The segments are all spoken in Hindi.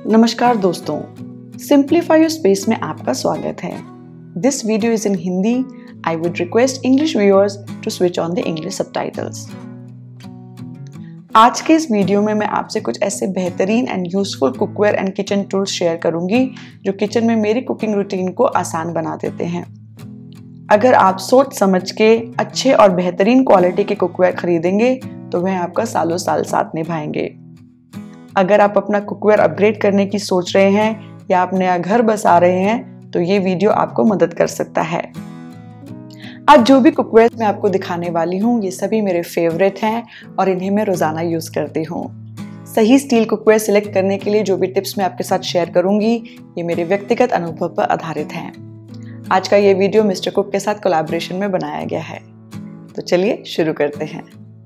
नमस्कार दोस्तों, सिंप्लीफाई योर स्पेस में आपका स्वागत है। This video is in Hindi. I would request English viewers to switch on the English subtitles. आज के इस वीडियो में मैं आपसे कुछ ऐसे बेहतरीन and useful cookware and kitchen tools share करूंगी जो किचन में मेरी कुकिंग रूटीन को आसान बना देते हैं। अगर आप सोच समझ के अच्छे और बेहतरीन क्वालिटी के कुकवेयर खरीदेंगे तो वह आपका सालों साल साथ निभाएंगे। अगर आप अपना कुकवेयर अपग्रेड करने की सोच रहे हैं या आप नया घर बसा रहे हैं तो ये वीडियो आपको मदद कर सकता है। आज जो भी कुकवेयर मैं आपको दिखाने वाली हूँ ये सभी मेरे फेवरेट हैं और इन्हें मैं रोजाना यूज करती हूँ। सही स्टील कुकवेयर सिलेक्ट करने के लिए जो भी टिप्स मैं आपके साथ शेयर करूंगी ये मेरे व्यक्तिगत अनुभव पर आधारित हैं। आज का ये वीडियो मिस्टर कुक के साथ कोलैबोरेशन में बनाया गया है। तो चलिए शुरू करते हैं।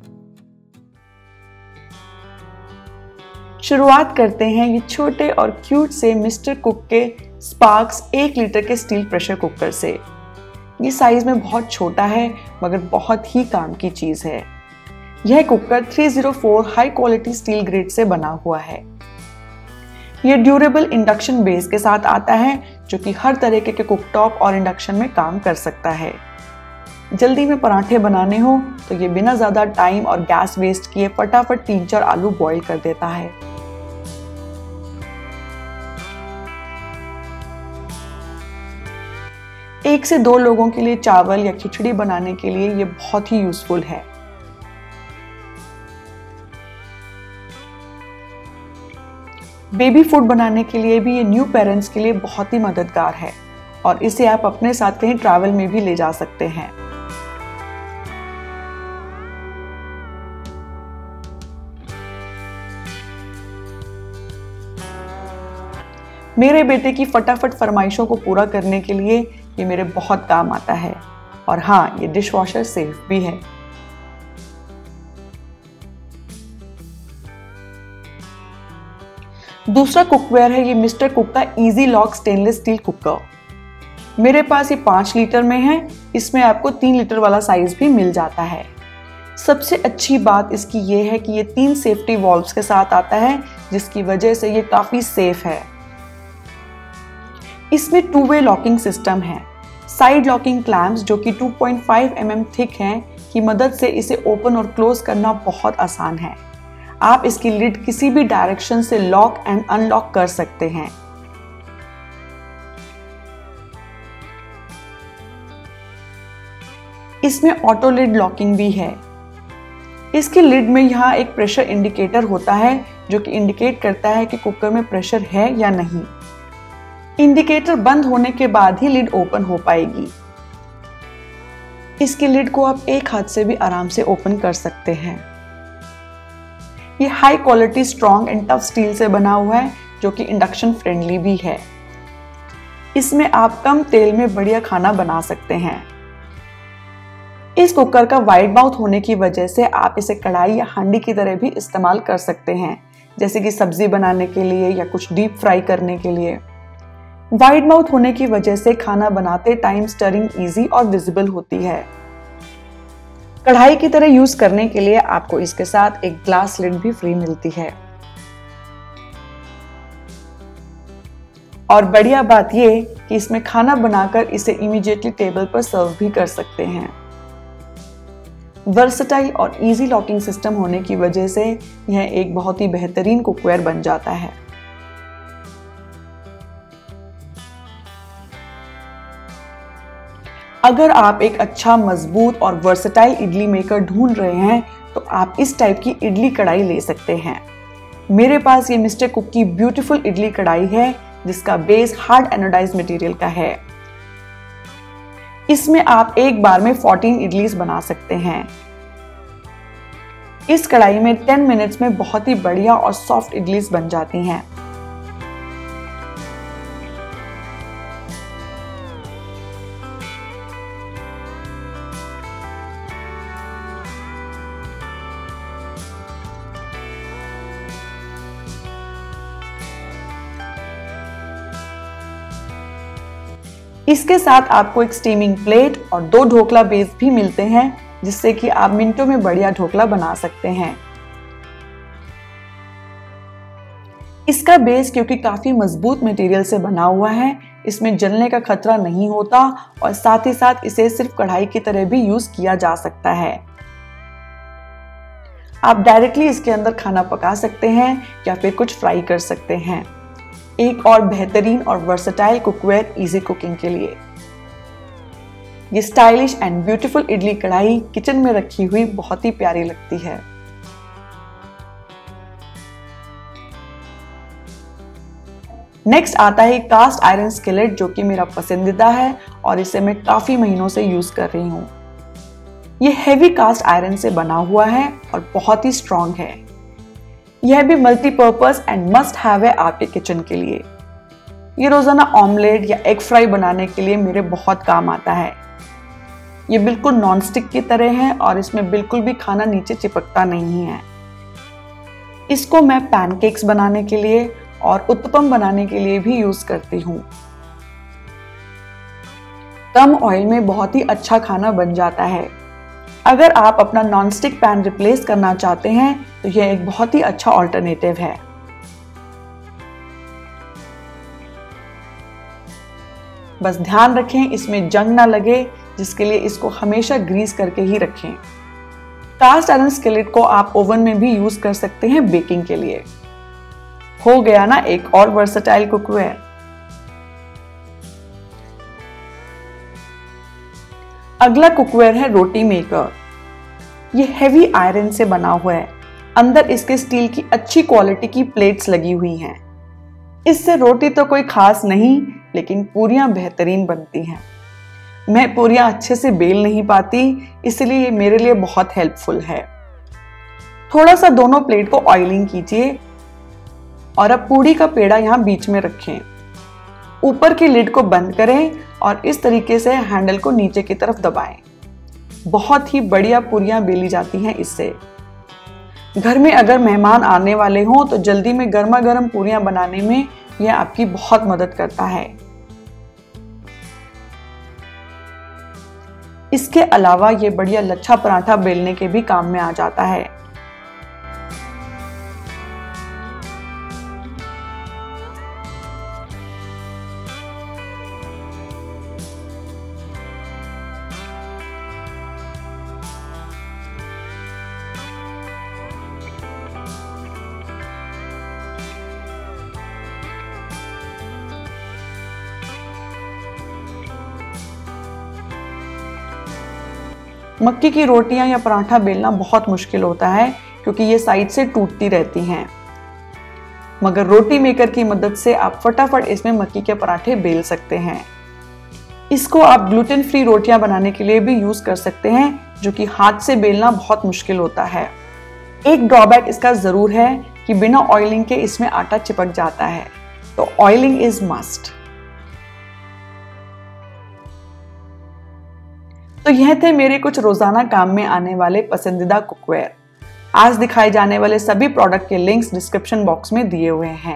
शुरुआत करते हैं ये छोटे और क्यूट से मिस्टर कुक के स्पार्क्स 1 लीटर के स्टील प्रेशर कुकर से। ये साइज में बहुत छोटा है मगर बहुत ही काम की चीज है। यह cooker 304 high quality steel grade से बना हुआ है। यह ड्यूरेबल इंडक्शन बेस के साथ आता है जो कि हर तरीके के कुकटॉप और इंडक्शन में काम कर सकता है। जल्दी में पराठे बनाने हो तो ये बिना ज्यादा टाइम और गैस वेस्ट किए फटाफट 3-4 आलू बॉईल कर देता है। एक से 2 लोगों के लिए चावल या खिचड़ी बनाने के लिए ये बहुत ही यूजफुल है। बेबी फूड बनाने के लिए भी ये न्यू पेरेंट्स के लिए बहुत ही मददगार है और इसे आप अपने साथ कहीं ट्रैवल में भी ले जा सकते हैं। मेरे बेटे की फटाफट फरमाइशों को पूरा करने के लिए ये मेरे बहुत काम आता है और हाँ, ये डिश वॉशर सेफ भी है। दूसरा कुकवेयर है ये मिस्टर कुक का easy lock stainless steel cooker. मेरे पास ये 5 लीटर में है। इसमें आपको 3 लीटर वाला साइज भी मिल जाता है। सबसे अच्छी बात इसकी ये है कि ये 3 सेफ्टी वॉल्व्स के साथ आता है जिसकी वजह से ये काफी सेफ है। इसमें 2-वे लॉकिंग सिस्टम है। साइड लॉकिंग क्लैम्प्स जो कि 2.5 mm थिक हैं की मदद से इसे ओपन और क्लोज करना बहुत आसान है। आप इसकी लिड किसी भी डायरेक्शन से लॉक एंड अनलॉक कर सकते हैं। इसमें ऑटो लिड लॉकिंग भी है। इसकी लिड में यहाँ एक प्रेशर इंडिकेटर होता है जो कि इंडिकेट करता है कि कुकर में प्रेशर है या नहीं। इंडिकेटर बंद होने के बाद ही लिड ओपन हो पाएगी। इसकी लिड को आप एक हाथ से भी आराम से ओपन कर सकते हैं। ये high quality strong and tough steel से बना हुआ है जो कि इंडक्शन फ्रेंडली भी है। इसमें आप कम तेल में बढ़िया खाना बना सकते हैं। इस कुकर का वाइड माउथ होने की वजह से आप इसे कढ़ाई या हांडी की तरह भी इस्तेमाल कर सकते हैं, जैसे कि सब्जी बनाने के लिए या कुछ डीप फ्राई करने के लिए। वाइड माउथ होने की वजह से खाना बनाते टाइम स्टरिंग इजी और विजिबल होती है। कढ़ाई की तरह यूज करने के लिए आपको इसके साथ एक ग्लास लिड भी फ्री मिलती है। और बढ़िया बात ये कि इसमें खाना बनाकर इसे इमीडिएटली टेबल पर सर्व भी कर सकते हैं। वर्सटाइल और इजी लॉकिंग सिस्टम होने की वजह से यह एक बहुत ही बेहतरीन कुकवेयर बन जाता है। अगर आप एक अच्छा मजबूत और वर्सटाइल इडली मेकर ढूंढ रहे हैं तो आप इस टाइप की इडली कढ़ाई ले सकते हैं। मेरे पास ये मिस्टर कुक की ब्यूटीफुल इडली कढ़ाई है जिसका बेस हार्ड एनोडाइज्ड मटेरियल का है। इसमें आप एक बार में 14 इडलीज बना सकते हैं। इस कढ़ाई में 10 मिनट्स में बहुत ही बढ़िया और सॉफ्ट इडलीज बन जाती हैं। इसके साथ आपको एक स्टीमिंग प्लेट और 2 ढोकला बेस भी मिलते हैं जिससे कि आप मिनटों में बढ़िया ढोकला बना सकते हैं। इसका बेस क्योंकि काफी मजबूत मटेरियल से बना हुआ है, इसमें जलने का खतरा नहीं होता और साथ ही साथ इसे सिर्फ कढ़ाई की तरह भी यूज किया जा सकता है। आप डायरेक्टली इसके अंदर खाना पका सकते हैं या फिर कुछ फ्राई कर सकते हैं। एक और बेहतरीन और वर्सेटाइल कुकवेयर इजी कुकिंग के लिए। ये स्टाइलिश एंड ब्यूटीफुल इडली कढ़ाई किचन में रखी हुई बहुत ही प्यारी लगती है। नेक्स्ट आता है कास्ट आयरन स्किलेट, जो कि मेरा पसंदीदा है और इसे मैं काफी महीनों से यूज कर रही हूँ। ये हेवी कास्ट आयरन से बना हुआ है और बहुत ही स्ट्रॉन्ग है। यह भी मल्टीपर्पज एंड मस्ट हैव है आपके किचन के लिए। ये रोजाना ऑमलेट या एग फ्राई बनाने के लिए मेरे बहुत काम आता है। ये बिल्कुल नॉन स्टिक की तरह है और इसमें बिल्कुल भी खाना नीचे चिपकता नहीं है। इसको मैं पैनकेक्स बनाने के लिए और उत्तपम बनाने के लिए भी यूज करती हूँ। कम ऑयल में बहुत ही अच्छा खाना बन जाता है। अगर आप अपना नॉन स्टिक पैन रिप्लेस करना चाहते हैं तो यह एक बहुत ही अच्छा ऑल्टरनेटिव है। बस ध्यान रखें इसमें जंग ना लगे, जिसके लिए इसको हमेशा ग्रीस करके ही रखें। कास्ट आयरन स्किलेट को आप ओवन में भी यूज कर सकते हैं बेकिंग के लिए। हो गया ना एक और वर्सेटाइल कुकवेयर। अगला कुकवेयर है रोटी मेकर। ये हेवी आयरन से बना हुआ है। अंदर इसके स्टील की अच्छी क्वालिटी की प्लेट्स लगी हुई हैं। इससे रोटी तो कोई खास नहीं, लेकिन पूरियां बेहतरीन बनती हैं। मैं पूरियां अच्छे से बेल नहीं पाती, इसलिए ये मेरे लिए बहुत हेल्पफुल है। थोड़ा सा दोनों प्लेट को ऑयलिंग कीजिए और अब पूड़ी का पेड़ा यहाँ बीच में रखें। ऊपर की लिड को बंद करें और इस तरीके से हैंडल को नीचे की तरफ दबाएं। बहुत ही बढ़िया पूरियां बेली जाती हैं इससे। घर में अगर मेहमान आने वाले हों तो जल्दी में गर्मा गर्म पूरियां बनाने में यह आपकी बहुत मदद करता है। इसके अलावा ये बढ़िया लच्छा पराठा बेलने के भी काम में आ जाता है। मक्की की रोटियां या पराठा बेलना बहुत मुश्किल होता है क्योंकि ये साइड से टूटती रहती हैं, मगर रोटी मेकर की मदद से आप फटाफट इसमें मक्की के पराठे बेल सकते हैं। इसको आप ग्लूटेन फ्री रोटियां बनाने के लिए भी यूज कर सकते हैं, जो कि हाथ से बेलना बहुत मुश्किल होता है। एक ड्रॉबैक इसका जरूर है कि बिना ऑयलिंग के इसमें आटा चिपक जाता है, तो ऑयलिंग इज मस्ट। तो यह थे मेरे कुछ रोजाना काम में आने वाले पसंदीदा कुकवेयर। आज दिखाए जाने वाले सभी प्रोडक्ट के लिंक्स डिस्क्रिप्शन बॉक्स में दिए हुए हैं।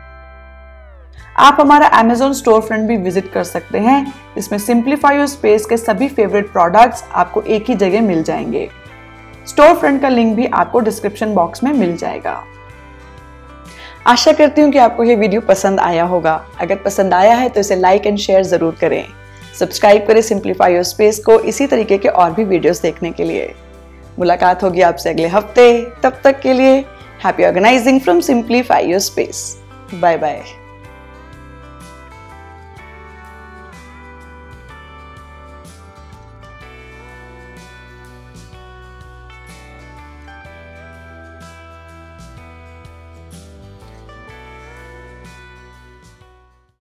आप हमारा Amazon स्टोर फ्रंट भी विजिट कर सकते हैं। इसमें सिंप्लीफाई योर स्पेस के सभी फेवरेट प्रोडक्ट्स आपको एक ही जगह मिल जाएंगे। स्टोर फ्रंट का लिंक भी आपको डिस्क्रिप्शन बॉक्स में मिल जाएगा। आशा करती हूँ कि आपको ये वीडियो पसंद आया होगा। अगर पसंद आया है तो इसे लाइक एंड शेयर जरूर करें। सब्सक्राइब करें सिंप्लीफाई योर स्पेस को इसी तरीके के और भी वीडियोस देखने के लिए। मुलाकात होगी आपसे अगले हफ्ते। तब तक के लिए happy organising from simplify your space. Bye bye.